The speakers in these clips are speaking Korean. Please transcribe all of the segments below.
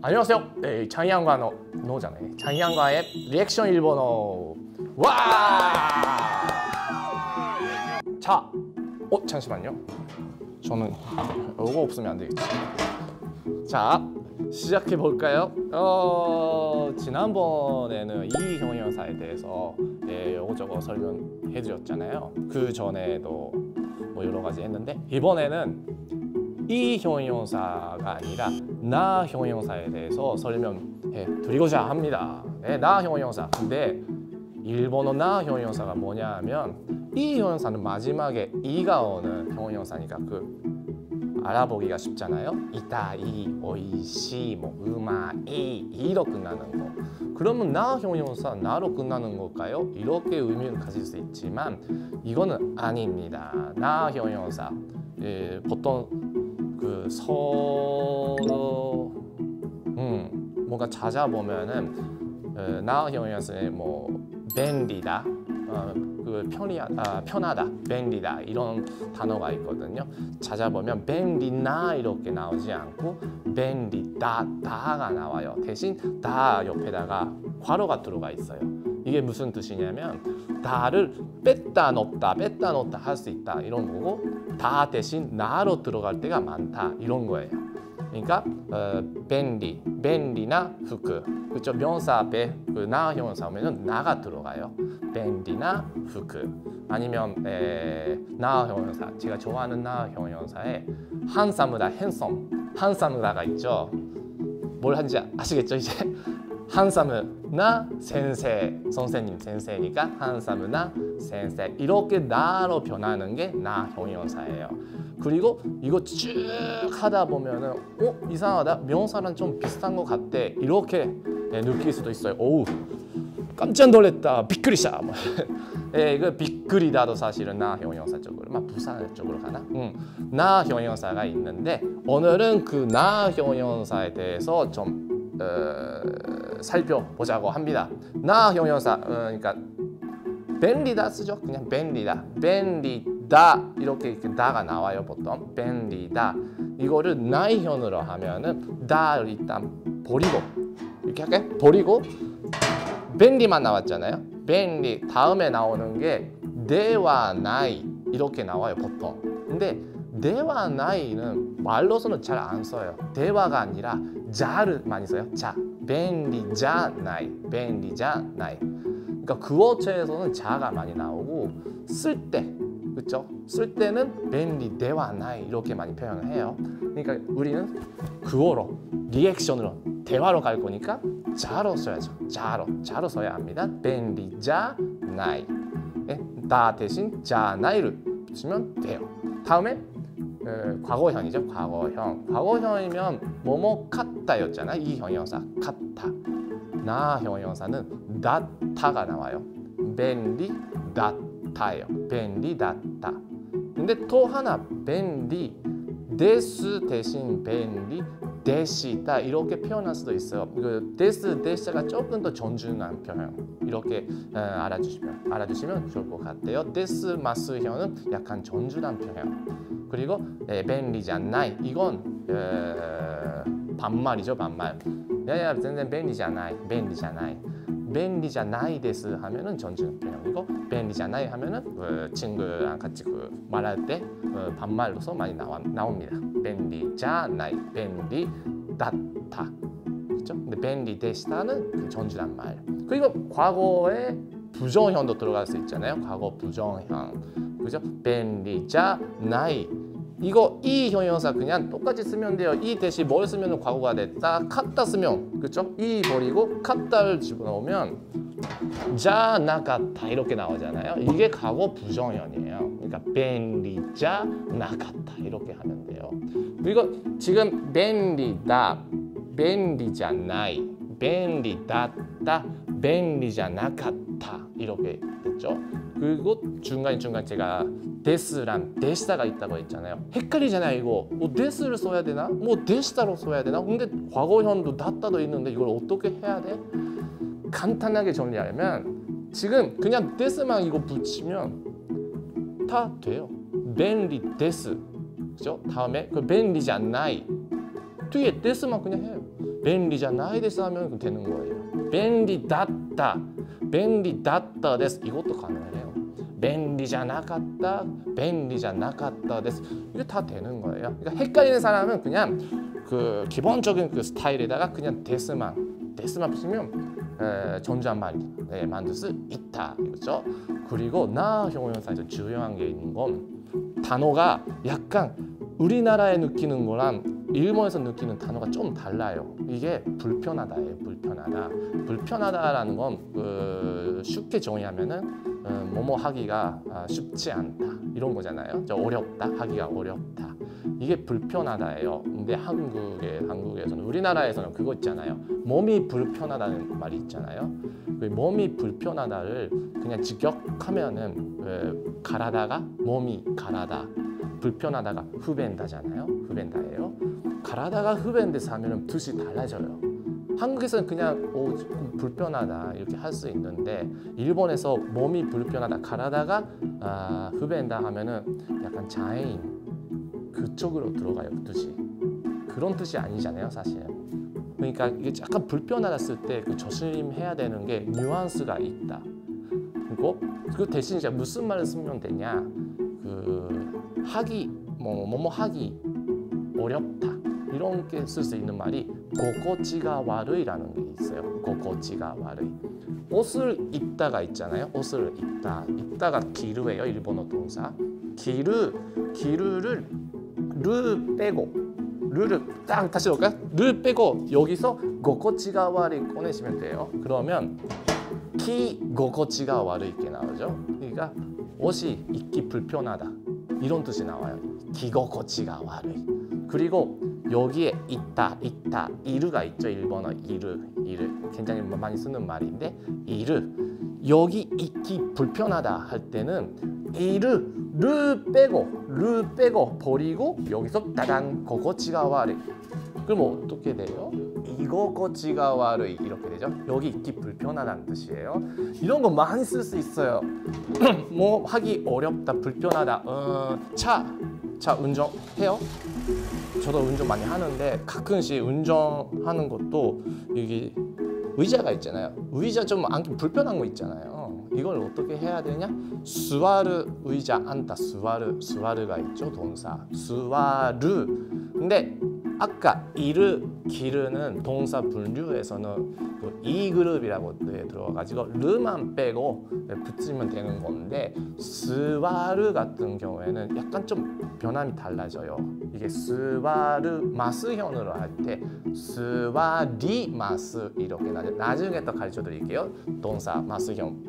안녕하세요. 장이한과 노잖아요. 장이한과의 리액션 일본어. 와! 자, 잠시만요. 저는 이거 없으면 안 되겠지. 자, 시작해 볼까요? 지난번에는 이 형용사에 대해서 요거저거 설명해 드렸잖아요. 그 전에도 뭐 여러 가지 했는데 이번에는 이 형용사가 아니라 나 형용사에 대해서 설명해 드리고자 합니다. 나 형용사. 근데 일본어 나 형용사가 뭐냐 하면 이 형용사는 마지막에 이가 오는 형용사니까 알아보기가 쉽잖아요. 이타, 이, 오이시, 뭐 우마이 이로 끝나는 거. 그러면 나 형용사 나로 끝나는 걸까요? 이렇게 의미를 가질 수 있지만 이거는 아닙니다. 나 형용사 보통 서로 뭔가 찾아보면은 나 형용사에 뭐便利다, 편하다,便利다 이런 단어가 있거든요. 찾아보면便利나 이렇게 나오지 않고便利다, 다가 나와요. 대신 다 옆에다가 괄호가 들어가 있어요. 이게 무슨 뜻이냐면 다를 뺐다 넣었다 할 수 있다 이런 거고 다 대신 나로 들어갈 때가 많다 이런 거예요. 그러니까便利나服, 그렇죠? 명사 앞에 나 형용사 오면은 나가 들어가요.便利나服. 아니면 나 형용사, 제가 좋아하는 나 형용사에 한사무다, 한사무다가 있죠. 뭘 하는지 아시겠죠 이제? 한사무나 센세, 선생님 센세니까 한사무나 센세 이렇게 나로 변하는 게 나 형용사예요. 그리고 이거 쭉 하다 보면은 이상하다, 명사랑 좀 비슷한 것 같대 이렇게 느낄 수도 있어요. 오우 깜짝 놀랐다, 비끄리샤. 이거 비끄리다도 사실은 나 형용사 쪽으로, 부사 쪽으로 가나? 나 형용사가 있는데 오늘은 그 나 형용사에 대해서 좀 살펴보자고 합니다. 나 형용사, 그러니까便利다 쓰죠. 그냥便利다 이렇게 다가 나와요. 보통便利다 이거를 나이현으로 하면은 다를 일단 버리고 이렇게 할게. 버리고便利만 나왔잖아요.便利다음에 나오는 게 네와 나이 이렇게 나와요 보통. 근데 네와 나이는 말로서는 잘 안 써요. 대화가 아니라 자를 많이 써요. 자,便利じゃない,便利じゃない. 그러니까 구어체에서는 자가 많이 나오고 쓸 때, 그렇죠? 쓸 때는便利ではない이렇게 많이 표현을 해요. 그러니까 우리는 구어로, 리액션으로, 대화로 갈 거니까 자로 써야죠. 자로 써야 합니다.便利じゃない. 다 대신じゃない를 쓰면 돼요. 다음에 과거형이죠. 과거형이면 뭐뭐 같다였잖아. 이 형용사 같다. 나 형용사는 다타가 나와요.便利だった예요. 便利だった. 근데 또 하나 便利です대신 便利でした 이렇게 표현할 수도 있어요. 데스가 조금 더 존중한 표현. 이렇게 알아주시면 좋을 것 같아요. 데스마스형은 약간 존중한 표현. 그리고 便利じゃない 이건 반말이죠. 반말. 야야, 全然便利じゃない便利じゃないです하면은 존중 표현이고 便利じゃない 하면은 친구랑 같이 말할 때 반말로서 많이 나옵니다. 便利じゃない便利だった. 그렇죠? 근데 便利でした는 존중한 말. 그리고 과거에 부정형도 들어갈 수 있잖아요. 과거 부정형. 그죠? 便利じゃない. 이거 이 형용사 그냥 똑같이 쓰면 돼요. 이 대신 뭘 쓰면 과거가 됐다. 같다 쓰면, 그렇죠? 이 버리고 같다를 집어넣으면 자 나갔다 이렇게 나오잖아요. 이게 과거 부정형이에요. 그러니까 便利じゃなかった 이렇게 하면 돼요. 그리고 지금 便利だ, 便利じゃない, 便利だった, 便利じゃなかった 이렇게 됐죠. 그리고 중간중간 제가 데스랑 데시다가 있다고 했잖아요. 헷갈리잖아요 이거. 데스를 써야 되나? 데시다로 써야 되나? 근데 과거형도 다따도 있는데 이걸 어떻게 해야 돼? 간단하게 정리하려면 지금 그냥 데스만 이거 붙이면 다 돼요. 便利です. 그죠? 다음에 便利じゃない 뒤에 데스만 그냥 해요. 便利じゃないです하면 되는 거예요. 便利だった便利だったです 이것도 가능해요. 便利じゃなかった便利じゃなかったです. 이게 다 되는 거예요. 그러니까 헷갈리는 사람은 그냥 그 기본적인 그 스타일에다가 그냥 데스만 붙이면 존댓말 만들 수 있다 이거죠. 그리고 나 형용사에서 중요한 게 있는 건 단어가 약간 우리나라에 느끼는 거랑 일본에서 느끼는 단어가 좀 달라요. 이게 불편하다예요. 불편하다라는 건 쉽게 정의하면은 뭐뭐 하기가 쉽지 않다 이런 거잖아요. 어렵다 하기가 어렵다. 이게 불편하다예요. 근데 한국에서는 우리나라에서는 그거 있잖아요. 몸이 불편하다는 말이 있잖아요. 그 몸이 불편하다를 그냥 직역하면은 가라다가 몸이 가라다, 불편하다가 후벤다잖아요. 후벤다예요. 가라다가 후벤데스 하면은 뜻이 달라져요. 한국에서는 그냥 조금 불편하다 이렇게 할 수 있는데 일본에서 몸이 불편하다 가라다가 후벤다 하면은 약간 장애인 그쪽으로 들어가요. 뜻이 그런 뜻이 아니잖아요 사실. 그러니까 이게 약간 불편하다 쓸 때 그 조심해야 되는 게 뉘앙스가 있다. 그리고 그 대신 이제 무슨 말을 쓰면 되냐, 그 하기 뭐뭐 하기 어렵다 이런 게 쓸 수 있는 말이 고코치가 와르이라는 게 있어요. 고코치가 와르이. 옷을 입다가 있잖아요. 옷을 입다가 기르예요. 일본어 동사. 기르를 르 빼고 르를 딱 다시 볼까요? 르 빼고 여기서 고코치가 와르이 꺼내시면 돼요. 그러면 키 고코치가 와르이 이렇게 나오죠. 그러니까 옷이 입기 불편하다 이런 뜻이 나와요. 기고코치가 와르이. 그리고 여기에 있다 이르가 있죠. 일본어 이르 굉장히 많이 쓰는 말인데 이르 여기 있기 불편하다 할 때는 이르 르 빼고 버리고 여기서 따단 고코치가 와르이. 그럼 어떻게 돼요? 이고코치가 와르이 이렇게 되죠. 여기 있기 불편하다는 뜻이에요. 이런 거 많이 쓸 수 있어요. 뭐 하기 어렵다 불편하다. 차 운전해요? 저도 운전 많이 하는데 가끔씩 운전하는 것도 여기 의자가 있잖아요. 의자 좀 앉기 불편한 거 있잖아요. 이걸 어떻게 해야 되냐? 수와르 의자 앉다 수와르가 있죠. 동사 수와르. 근데 아까 기르는 동사 분류에서는 그 이 그룹이라고 들어가지고 르만 빼고 붙이면 되는 건데 스와르 같은 경우에는 약간 좀 변함이 달라져요. 이게 스와르 마스형으로 할 때 스와리마스 이렇게 나중에 또 가르쳐 드릴게요. 동사 마스형.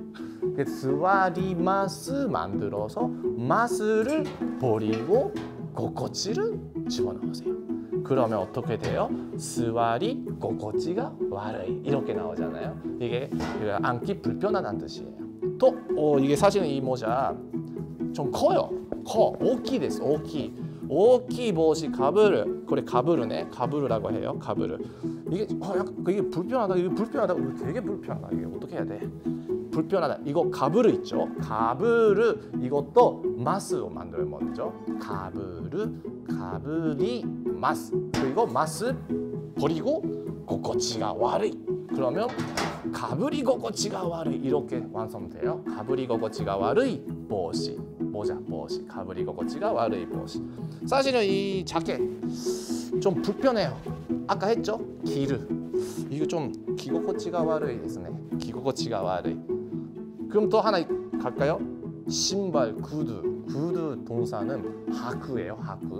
스와리마스 만들어서 마스를 버리고 고코치를 집어넣으세요. 그러면 어떻게 돼요? 스와리 고코치가 와르이 이렇게 나오잖아요. 이게 앉기 불편하다는 뜻이에요. 또 이게 사실은 이 모자 좀 커요. 오키です. 오키 보시 가부르. 그래 가부르라고 해요. 가부르. 이게 이게 불편하다. 이게 되게 불편하다. 이게 어떻게 해야 돼? 불편하다. 이거 가부르 있죠? 가부르 이것도 마스로 만들어요. 먼저 가부리 마스. 그리고 마스 버리고 고코치가 와르이. 그러면 가부리 고코치가 와르이 이렇게 완성돼요. 가부리 고코치가 와르이 보시. 모자 보시. 가부리 고코치가 와르이 보시. 사실은 이 자켓 좀 불편해요. 아까 했죠? 이거 좀 기고코치가 와르이 됐네. 기고코치가 와르이. 그럼 또 하나 갈까요? 신발, 구두 동사는 하쿠예요.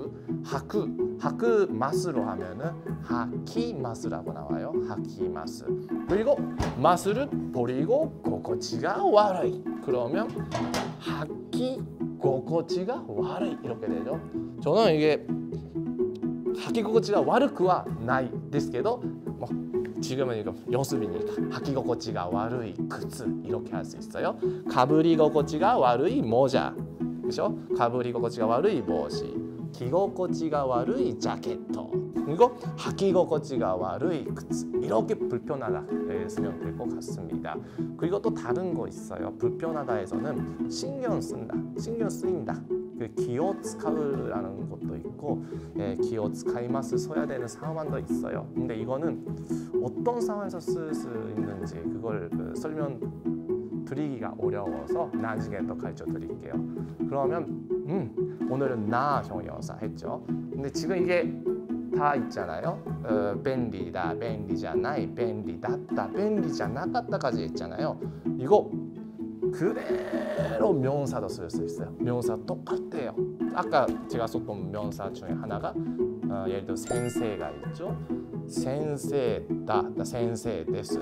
하쿠 마스로 하면은 하키마스라고 나와요. 하키마스. 그리고 마스를 버리고 고코치가 와르이. 그러면 하키 고코치가 와르이 이렇게 되죠. 저는 이게 하키 고코치가 와르쿠와 나이 ですけど 지금은 이거 연습이니까 하키 고코치가 와르이靴 이렇게 할 수 있어요. 가부리 고코치가 와르이 모자. 그렇죠? 가부리 고코치가 와르이 보시. 기고코치가 와르이 자켓. 그리고 하키 고코치가 와르이靴. 이렇게 불편하다 쓰면 될 것 같습니다. 그리고 또 다른 거 있어요. 불편하다에서는 신경 쓰인다. 그 기호 스카우라는 것도 있고 기호 스카이마스 써야 되는 상황도 있어요. 근데 이거는 어떤 상황에서 쓸 수 있는지 그걸 설명 드리기가 어려워서 나중에 또 가르쳐 드릴게요. 그러면 오늘은 나 형용사 했죠. 근데 지금 이게 다 있잖아요.便利다, 便利じゃない, 便利だった, 便利じゃなかった까지 있잖아요. 이거 그대로 명사도 쓸 수 있어요. 명사 똑같아요. 아까 제가 썼던 명사 중에 하나가 예를 들어 센세가 있죠. 센세다, 센세です.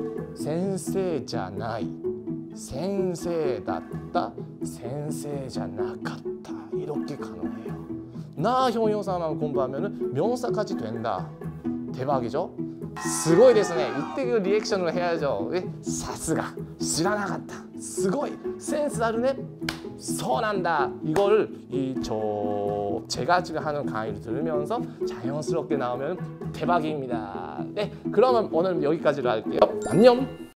센세じゃない, 센세다った, 센세じゃなかった. 이렇게 가능해요. 나 형용사만 공부하면 명사까지 된다. 대박이죠? すごいですね. 이때 그 리액션을 해야죠. 사스가 知らなかった. すごい. 센스 다르네. 선한다. 이거를 제가 지금 하는 강의를 들으면서 자연스럽게 나오면 대박입니다. 네, 그러면 오늘 여기까지로 할게요. 안녕.